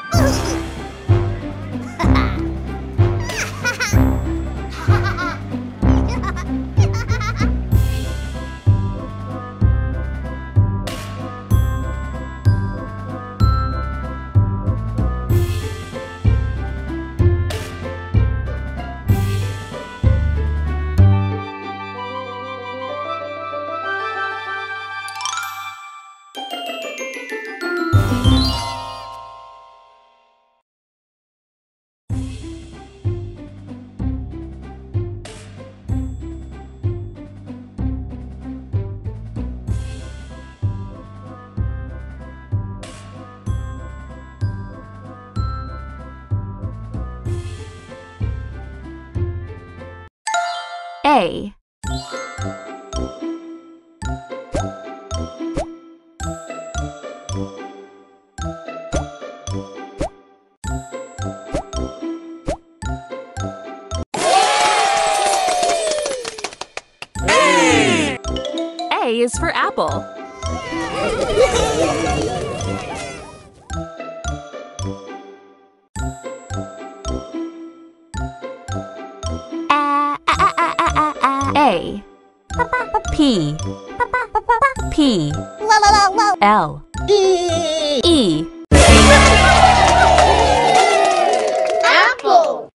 A. A is for apple. A. P. P. L. E. Apple.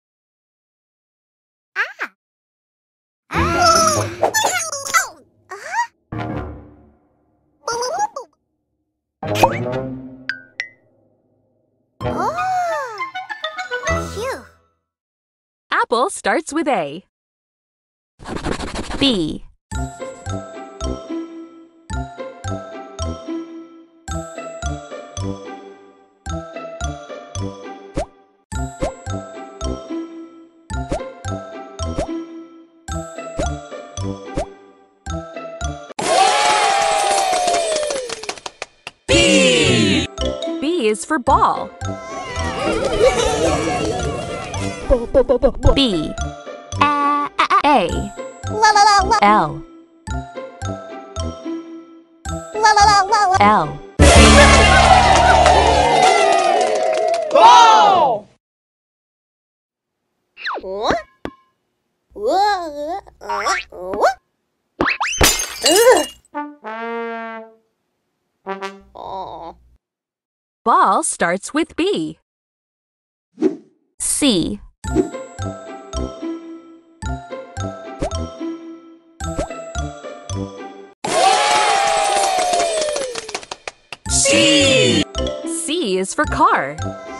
Apple starts with A. B. B. B is for ball. B. A. L. L. Ball. Ball starts with B. C. C. C is for car.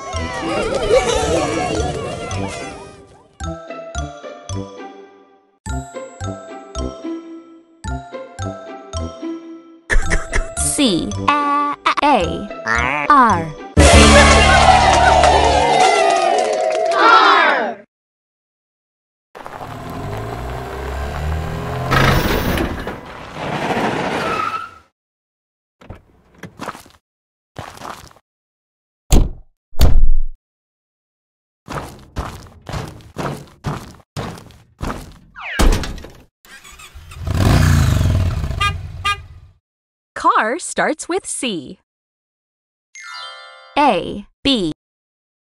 C. A. R. Car. Car starts with C. A. B.